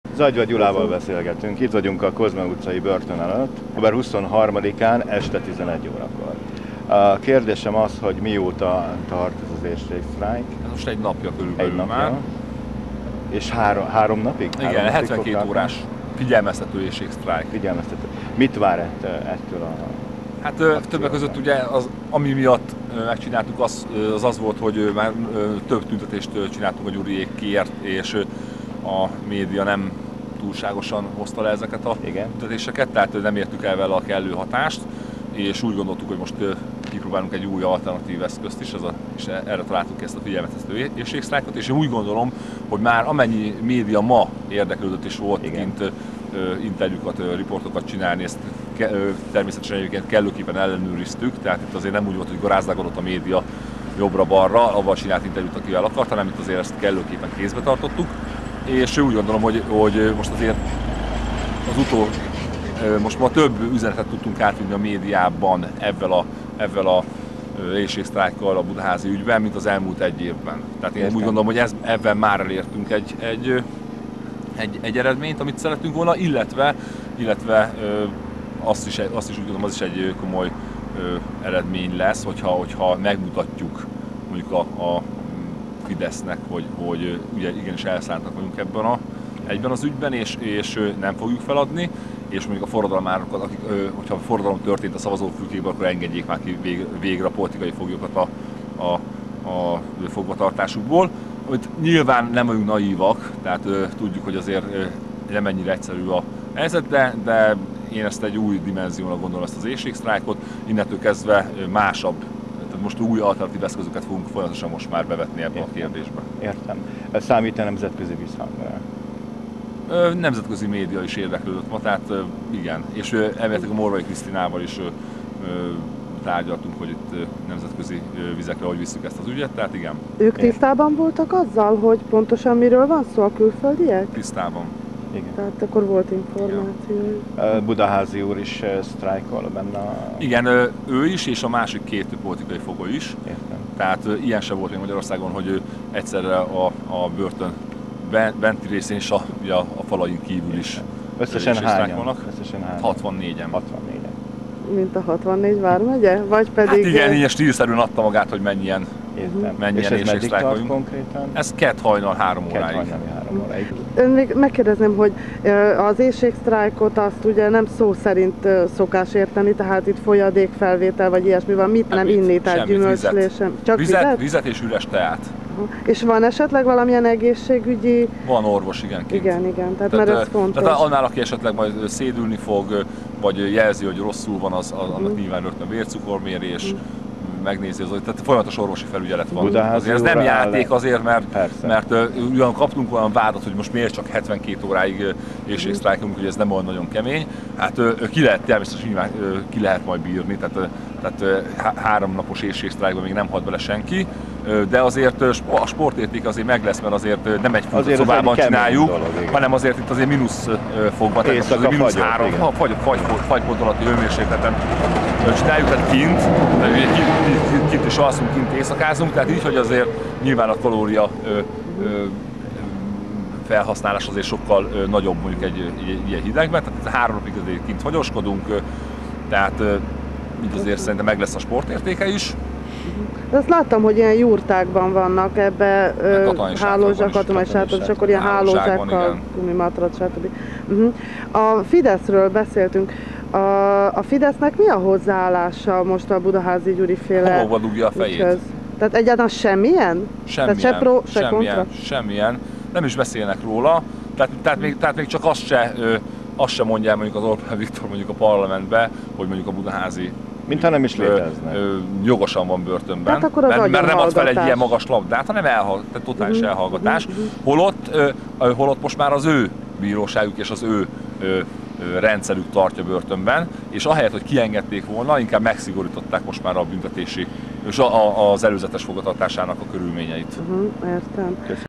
Zagyva Gyulával beszélgetünk, itt vagyunk a Kozma utcai börtön előtt, október 23-án este 11 órakor. A kérdésem az, hogy mióta tart ez az éhségsztrájk? Ez most egy napja körülbelül Egy napja. már. És három napig? Igen, 72 órás figyelmeztető éhségsztrájk. Figyelmeztető. Mit vár ettől a... Hát többek között ugye ami miatt megcsináltuk, az volt, hogy már több tüntetést csináltunk a Gyuriékért, és a média nem túlságosan hozta le ezeket a tüntetéseket, tehát nem értük el vele a kellő hatást, és úgy gondoltuk, hogy most kipróbálunk egy új alternatív eszközt is, és erre találtuk ezt a figyelmeztető éhségsztrájkot, és én úgy gondolom, hogy már amennyi média ma érdeklődött és volt kint interjúkat, riportokat csinálni, ezt természetesen egyébként kellőképpen ellenőriztük, tehát itt azért nem úgy volt, hogy garázdágodott a média jobbra-balra, avval csinált interjút, akivel akart, hanem itt azért ezt kellőképpen kézbe tartottuk, és úgy gondolom, hogy most azért most ma több üzenetet tudtunk átvinni a médiában ezzel a éhségsztrájkkal a budaházi ügyben, mint az elmúlt egy évben. Tehát én úgy gondolom, hogy ebben már elértünk egy eredményt, amit szerettünk volna, illetve azt is úgy gondolom, az is egy komoly eredmény lesz, hogyha megmutatjuk mondjuk a Fidesznek, hogy ugye igenis elszántak vagyunk egyben az ügyben, és nem fogjuk feladni, és mondjuk a forradalmárokat, hogyha a forradalom történt a szavazófülkékben, akkor engedjék már ki végre a politikai foglyokat a fogvatartásukból. Nyilván nem vagyunk naívak, tehát tudjuk, hogy azért nem ennyire egyszerű a helyzet, de én ezt egy új dimenzióra gondolom, ezt az éhségsztrájkot, innentől kezdve másabb, tehát most új alternatív eszközöket fogunk folyamatosan most már bevetni ebbe a kérdésbe. Értem. Ez számít a nemzetközi visszhangra? Nemzetközi média is érdeklődött ma, tehát igen, és elméletileg a Morvai Krisztinával is tárgyaltunk, hogy itt nemzetközi vizekre hogy visszük ezt az ügyet, tehát igen. Ők tisztában voltak azzal, hogy pontosan miről van szó, a külföldiek? Tisztában. Igen. Tehát akkor volt információ. Budaházi úr is sztrájkol benne? Igen, ő is, és a másik két politikai fogoly is. Értem. Tehát ilyen sem volt még Magyarországon, hogy ő egyszerre a börtön benti részén és a falain kívül is. Összesen hányan? 64-en. Mint a 64 vármegye? Vagy pedig... Hát igen, ilyen stílszerűen adta magát, hogy mennyien és ez meddig tart konkrétan? Ez kett hajnal 3 óráig. Ön még megkérdezném, hogy az éhségsztrájkot azt ugye nem szó szerint szokás érteni, tehát itt folyadékfelvétel vagy ilyesmi van, mit nem inni, tehát gyümölcslés sem. Csak vizet és üres teát. És van esetleg valamilyen egészségügyi... Van orvos, igen, kint. Igen, tehát mert ez fontos. Tehát annál, aki esetleg majd szédülni fog, vagy jelzi, hogy rosszul van, annak nyilván rögtön vércukormérés, megnézi, tehát folyamatos orvosi felügyelet van. Azért ez nem játék azért, mert ugyan kaptunk olyan vádat, hogy most miért csak 72 óráig éhségsztrájkolunk, hogy ez nem olyan nagyon kemény. Hát természetesen nyilván ki lehet majd bírni, tehát 3 napos éhségsztrájkban még nem halt bele senki, de azért a sportérték azért meg lesz, mert azért nem egy szobában csináljuk, hanem azért itt azért mínusz fogva, tehát azért mínusz 3 fagypont alatti hőmérsékleten csináljuk, tehát kint is alszunk, kint éjszakázunk, tehát így, hogy azért nyilván a kalória felhasználás azért sokkal nagyobb mondjuk egy ilyen hidegben, tehát 3 napig azért kint fagyoskodunk, tehát így azért szerintem meg lesz a sportértéke is. De azt láttam, hogy ilyen jurtákban vannak ebbe hálózsák, katonai sátor, és akkor ilyen hálózsákkal, gumimatrac, stb. A Fideszről beszéltünk. A Fidesznek mi a hozzáállása most a Budaházi Gyuri féle homokba dugja a fejét. Ügyhöz? Tehát egyáltalán semmilyen? Semmilyen, Tehát se pro, se kontra? Semmilyen. Nem is beszélnek róla. Tehát még csak azt se mondja mondjuk az Orbán Viktor mondjuk a parlamentbe, hogy mondjuk a Budaházi mintha nem is létezne. Jogosan van börtönben, hát mert nem ad fel egy ilyen magas labdát, hanem tehát totális elhallgatás. Holott most már az ő bíróságuk és az ő rendszerük tartja börtönben, és ahelyett, hogy kiengedték volna, inkább megszigorították most már a büntetési és az előzetes fogvatartásának a körülményeit. Értem.